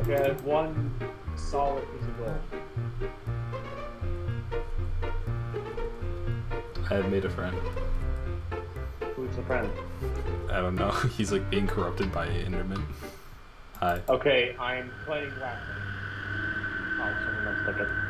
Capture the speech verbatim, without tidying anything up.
Get one solid piece of gold. I have made a friend. Who's the friend? I don't know. He's like being corrupted by Enderman. Hi. Okay, I'm playing Whack. Oh, someone else took it.